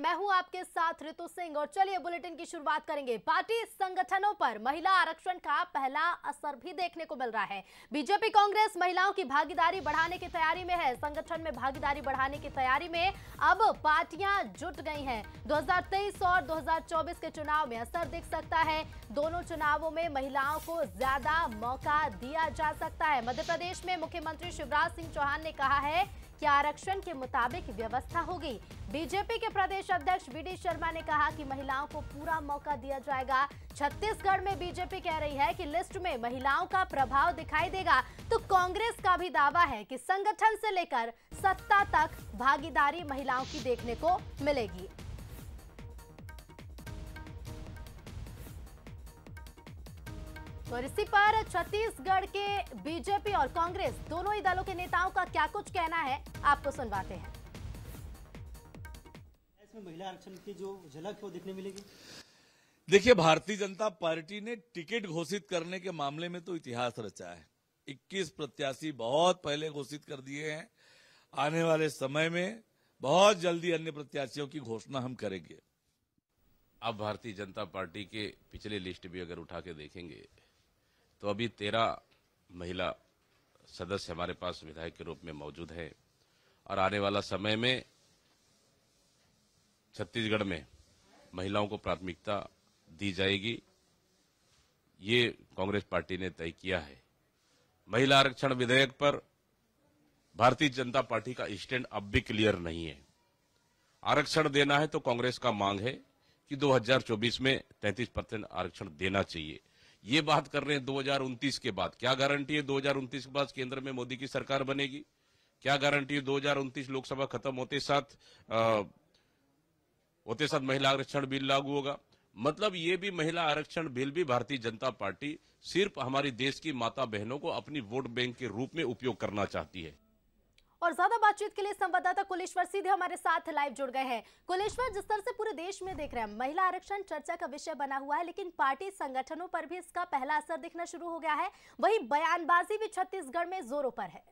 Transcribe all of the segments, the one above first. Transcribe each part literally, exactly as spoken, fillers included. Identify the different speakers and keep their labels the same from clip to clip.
Speaker 1: मैं हूं आपके साथ ऋतु सिंह और चलिए बुलेटिन की शुरुआत करेंगे। पार्टी संगठनों पर महिला आरक्षण का पहला असर भी देखने को मिल रहा है। बीजेपी कांग्रेस महिलाओं की भागीदारी बढ़ाने की तैयारी में है। संगठन में भागीदारी बढ़ाने की तैयारी में अब पार्टियां जुट गई हैं। दो हज़ार तेईस और दो हज़ार चौबीस के चुनाव में असर दिख सकता है। दोनों चुनावों में महिलाओं को ज्यादा मौका दिया जा सकता है। मध्य प्रदेश में मुख्यमंत्री शिवराज सिंह चौहान ने कहा है कि आरक्षण के मुताबिक व्यवस्था होगी। बीजेपी के प्रदेश अध्यक्ष वी डी शर्मा ने कहा कि महिलाओं को पूरा मौका दिया जाएगा। छत्तीसगढ़ में बीजेपी कह रही है कि लिस्ट में महिलाओं का प्रभाव दिखाई देगा, तो कांग्रेस का भी दावा है कि संगठन से लेकर सत्ता तक भागीदारी महिलाओं की देखने को मिलेगी। और इसी पर छत्तीसगढ़ के बीजेपी और कांग्रेस दोनों ही दलों के नेताओं का क्या कुछ कहना है, आपको सुनवाते हैं।
Speaker 2: इसमें महिला आरक्षण की जो झलक है वो देखने मिलेगी।
Speaker 3: देखिए, भारतीय जनता पार्टी ने टिकट घोषित करने के मामले में तो इतिहास रचा है। इक्कीस प्रत्याशी बहुत पहले घोषित कर दिए हैं। आने वाले समय में बहुत जल्दी अन्य प्रत्याशियों की घोषणा हम करेंगे।
Speaker 4: अब भारतीय जनता पार्टी के पिछले लिस्ट भी अगर उठा के देखेंगे तो अभी तेरह महिला सदस्य हमारे पास विधायक के रूप में मौजूद है और आने वाला समय में छत्तीसगढ़ में महिलाओं को प्राथमिकता दी जाएगी। ये कांग्रेस पार्टी ने तय किया है। महिला आरक्षण विधेयक पर भारतीय जनता पार्टी का स्टैंड अब भी क्लियर नहीं है। आरक्षण देना है तो कांग्रेस का मांग है कि दो हज़ार चौबीस में तैंतीस परसेंट आरक्षण देना चाहिए। ये बात कर रहे हैं दो हज़ार उनतीस के बाद। क्या गारंटी है दो हज़ार उनतीस के बाद केंद्र में मोदी की सरकार बनेगी? क्या गारंटी है दो हज़ार उनतीस लोकसभा खत्म होते साथ आ, होते साथ महिला आरक्षण बिल लागू होगा? मतलब ये भी महिला आरक्षण बिल भी भारतीय जनता पार्टी सिर्फ हमारी देश की माता बहनों को अपनी वोट बैंक के रूप में उपयोग करना चाहती है।
Speaker 1: और ज्यादा बातचीत के लिए संवाददाता कुलेश्वर सीधे हमारे साथ लाइव जुड़ गए हैं। कुलेश्वर, जिस तरह से पूरे देश में देख रहे हैं, महिला आरक्षण चर्चा का विषय बना हुआ है, लेकिन पार्टी संगठनों पर भी इसका पहला असर दिखना शुरू हो गया है। वहीं बयानबाजी भी छत्तीसगढ़ में जोरों पर है।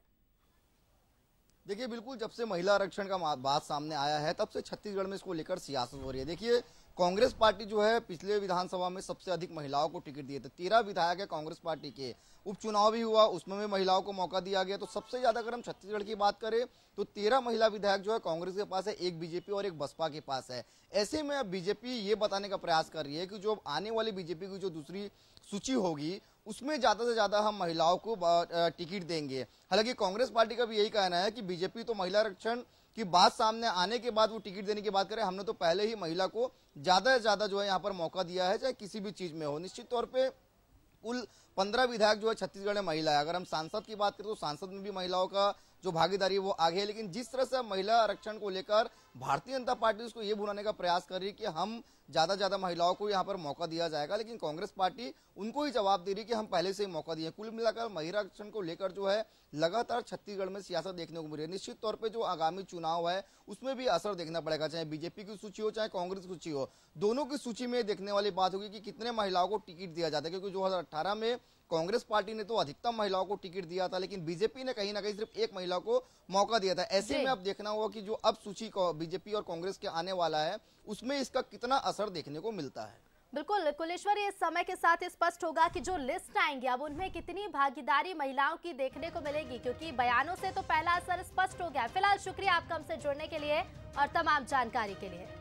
Speaker 5: देखिए, बिल्कुल जब से महिला आरक्षण का बात सामने आया है तब से छत्तीसगढ़ में इसको लेकर सियासत हो रही है। देखिए, कांग्रेस पार्टी जो है पिछले विधानसभा में सबसे अधिक महिलाओं को टिकट दिए थे। तेरह विधायक है कांग्रेस पार्टी के। उपचुनाव भी हुआ, उसमें भी महिलाओं को मौका दिया गया। तो सबसे ज्यादा अगर हम छत्तीसगढ़ की बात करें तो तेरह महिला विधायक जो है कांग्रेस के पास है, एक बीजेपी और एक बसपा के पास है। ऐसे में अब बीजेपी ये बताने का प्रयास कर रही है कि जो आने वाली बीजेपी की जो दूसरी सूची होगी उसमें ज्यादा से ज्यादा हम महिलाओं को टिकट देंगे। हालांकि कांग्रेस पार्टी का भी यही कहना है कि बीजेपी तो महिला आरक्षण की बात सामने आने के बाद वो टिकट देने की बात करें, हमने तो पहले ही महिला को ज्यादा से ज्यादा जो है यहाँ पर मौका दिया है, चाहे किसी भी चीज में हो। निश्चित तौर पे कुल पंद्रह विधायक जो है छत्तीसगढ़ में महिला है। अगर हम सांसद की बात करें तो सांसद में भी महिलाओं का जो भागीदारी है वो आगे है। लेकिन जिस तरह से महिला आरक्षण को लेकर भारतीय जनता पार्टी उसको ये भुनाने का प्रयास कर रही है कि हम ज्यादा ज्यादा महिलाओं को यहाँ पर मौका दिया जाएगा, लेकिन कांग्रेस पार्टी उनको ही जवाब दे रही है कि हम पहले से ही मौका दिए। कुल मिलाकर महिला आरक्षण को लेकर जो है लगातार छत्तीसगढ़ में सियासत देखने को मिल रही है। निश्चित तौर पर जो आगामी चुनाव है उसमें भी असर देखना पड़ेगा, चाहे बीजेपी की सूची हो चाहे कांग्रेस की सूची हो। दोनों की सूची में देखने वाली बात होगी कि कितने महिलाओं को टिकट दिया जाता है, क्योंकि दो हजार अठारह में कांग्रेस पार्टी ने तो अधिकतम महिलाओं को टिकट दिया था, लेकिन बीजेपी ने कहीं ना कहीं सिर्फ एक महिला को मौका दिया था। ऐसे में अब देखना होगा कि जो अब सूची को बीजेपी और कांग्रेस के आने वाला है उसमें इसका कितना असर देखने को मिलता है।
Speaker 1: बिल्कुल कुलेश्वर, ये समय के साथ स्पष्ट होगा कि जो लिस्ट आएंगे अब उनमें कितनी भागीदारी महिलाओं की देखने को मिलेगी, क्योंकि बयानों से तो पहला असर स्पष्ट हो गया। फिलहाल शुक्रिया आपका हमसे जुड़ने के लिए और तमाम जानकारी के लिए।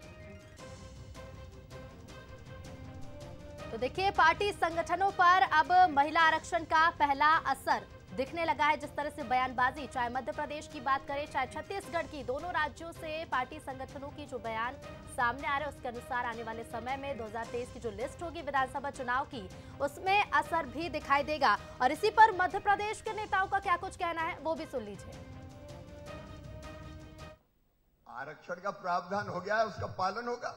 Speaker 1: तो देखिए, पार्टी संगठनों पर अब महिला आरक्षण का पहला असर दिखने लगा है। जिस तरह से बयानबाजी, चाहे मध्य प्रदेश की बात करें चाहे छत्तीसगढ़ की, दोनों राज्यों से पार्टी संगठनों की जो बयान सामने आ रहे हैं उसके अनुसार आने वाले समय में दो हज़ार तेईस की जो लिस्ट होगी विधानसभा चुनाव की उसमें असर भी दिखाई देगा। और इसी पर मध्य प्रदेश के नेताओं का क्या कुछ कहना है वो भी सुन लीजिए।
Speaker 6: आरक्षण का प्रावधान हो गया है, उसका पालन होगा,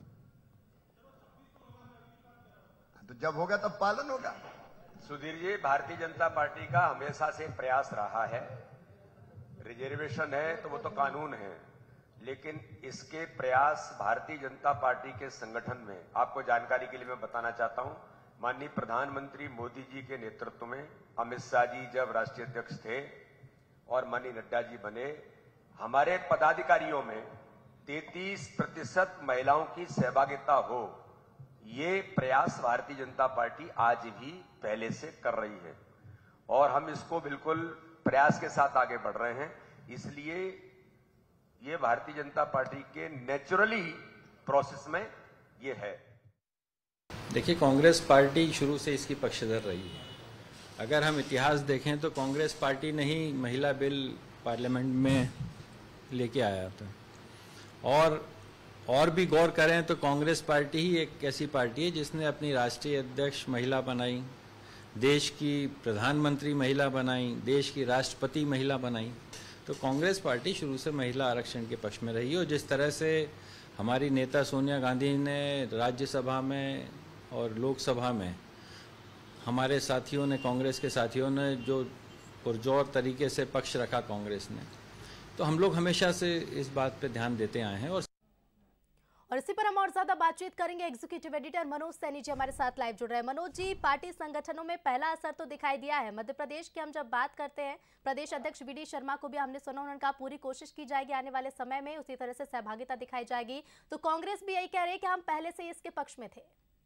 Speaker 6: तो जब होगा तब पालन होगा।
Speaker 7: सुधीर जी, भारतीय जनता पार्टी का हमेशा से प्रयास रहा है, रिजर्वेशन है तो वो तो कानून है, लेकिन इसके प्रयास भारतीय जनता पार्टी के संगठन में, आपको जानकारी के लिए मैं बताना चाहता हूं, माननीय प्रधानमंत्री मोदी जी के नेतृत्व में अमित शाह जी जब राष्ट्रीय अध्यक्ष थे और माननीय नड्डा जी बने, हमारे पदाधिकारियों में तैंतीस प्रतिशत महिलाओं की सहभागिता हो, ये प्रयास भारतीय जनता पार्टी आज भी पहले से कर रही है और हम इसको बिल्कुल प्रयास के साथ आगे बढ़ रहे हैं। इसलिए ये भारतीय जनता पार्टी के नेचुरली प्रोसेस में ये है।
Speaker 8: देखिए, कांग्रेस पार्टी शुरू से इसकी पक्षधर रही है। अगर हम इतिहास देखें तो कांग्रेस पार्टी ने ही महिला बिल पार्लियामेंट में लेके आया था। और और भी गौर करें तो कांग्रेस पार्टी ही एक ऐसी पार्टी है जिसने अपनी राष्ट्रीय अध्यक्ष महिला बनाई, देश की प्रधानमंत्री महिला बनाई, देश की राष्ट्रपति महिला बनाई। तो कांग्रेस पार्टी शुरू से महिला आरक्षण के पक्ष में रही है। और जिस तरह से हमारी नेता सोनिया गांधी ने राज्यसभा में और लोकसभा में हमारे साथियों ने, कांग्रेस के साथियों ने जो पुरजोर तरीके से पक्ष रखा कांग्रेस ने, तो हम लोग हमेशा से इस बात पे ध्यान देते आए हैं। और
Speaker 1: और इसी पर हम और ज्यादा बातचीत करेंगे। एग्जीक्यूटिव एडिटर मनोज सैनी जी हमारे साथ लाइव जुड़ रहे हैं। मनोज जी, पार्टी संगठनों में पहला असर तो दिखाई दिया है। मध्य प्रदेश की हम जब बात करते हैं, प्रदेश अध्यक्ष वी डी शर्मा को भी हमने सुना, उन्होंने कहा पूरी कोशिश की जाएगी आने वाले समय में, उसी तरह से सहभागिता दिखाई जाएगी। तो कांग्रेस भी यही कह रही है कि हम पहले से इसके पक्ष में थे।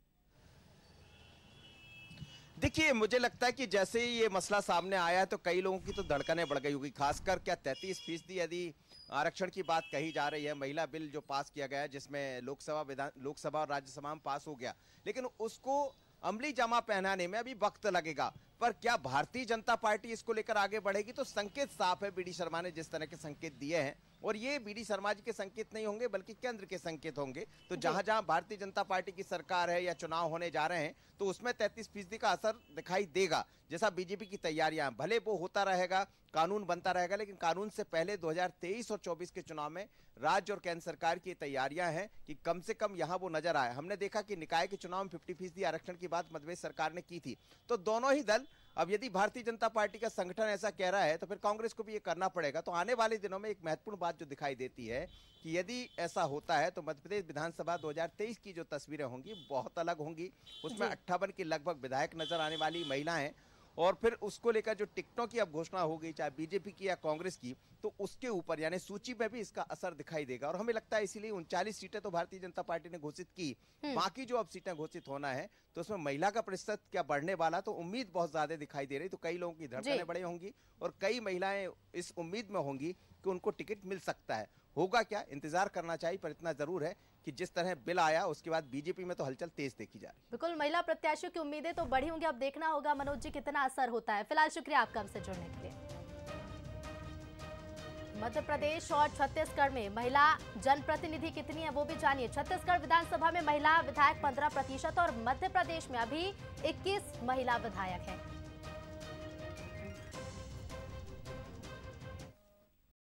Speaker 9: देखिए, मुझे लगता है कि जैसे ही ये मसला सामने आया है तो कई लोगों की तो धड़कनें बढ़ गई होगी। खासकर क्या तैंतीस फीसदी यदि आरक्षण की बात कही जा रही है, महिला बिल जो पास किया गया है जिसमें लोकसभा विधान लोकसभा और राज्यसभा में पास हो गया, लेकिन उसको अमली जामा पहनाने में अभी वक्त लगेगा। पर क्या भारतीय जनता पार्टी इसको लेकर आगे बढ़ेगी? तो संकेत साफ है, वी डी शर्मा ने जिस तरह के संकेत दिए हैं, और ये वी डी शर्मा जी के संकेत नहीं होंगे बल्कि केंद्र के संकेत होंगे। तो जहां जहां भारतीय जनता पार्टी की सरकार है या चुनाव होने जा रहे हैं तो उसमें तैंतीस फीसदी का असर दिखाई देगा। जैसा बीजेपी की तैयारियां, भले वो होता रहेगा, कानून बनता रहेगा, लेकिन कानून से पहले दो हज़ार तेईस और चौबीस के चुनाव में राज्य और केंद्र सरकार की तैयारियां हैं कि कम से कम यहां वो नजर आए। हमने देखा कि निकाय के चुनाव में पचास फीसदी आरक्षण की बात मध्य प्रदेश सरकार ने की थी। तो दोनों ही दल, अब यदि भारतीय जनता पार्टी का संगठन ऐसा कह रहा है तो फिर कांग्रेस को भी ये करना पड़ेगा। तो आने वाले दिनों में एक महत्वपूर्ण बात जो दिखाई देती है कि यदि ऐसा होता है तो मध्य प्रदेश विधानसभा दो हज़ार तेईस की जो तस्वीरें होंगी बहुत अलग होंगी। उसमें अट्ठावन की लगभग विधायक नजर आने वाली महिलाएं, और फिर उसको लेकर जो टिकटों की अब घोषणा होगी, चाहे बीजेपी की या कांग्रेस की, तो उसके ऊपर यानी सूची में भी इसका असर दिखाई देगा। और हमें लगता है इसीलिए उनचालीस सीटें तो भारतीय जनता पार्टी ने घोषित की, बाकी जो अब सीटें घोषित होना है तो उसमें महिला का प्रतिशत क्या बढ़ने वाला, तो उम्मीद बहुत ज्यादा दिखाई दे रही। तो कई लोगों की धड़कनें बढ़ी होंगी और कई महिलाएं इस उम्मीद में होंगी कि उनको टिकट मिल सकता है। होगा क्या, इंतजार करना चाहिए। पर इतना जरूर है कि जिस तरह बिल आया उसके बाद बीजेपी में तो हलचल तेज देखी जा रही है।
Speaker 1: बिल्कुल, महिला प्रत्याशियों की उम्मीदें तो बढ़ी होंगी, अब देखना होगा मनोज जी कितना असर होता है। फिलहाल शुक्रिया आपका हमसे जुड़ने के लिए। मध्य प्रदेश और छत्तीसगढ़ में महिला जनप्रतिनिधि कितनी है वो भी जानिए। छत्तीसगढ़ विधानसभा में महिला विधायक पंद्रह प्रतिशत और मध्य प्रदेश में अभी इक्कीस महिला विधायक हैं।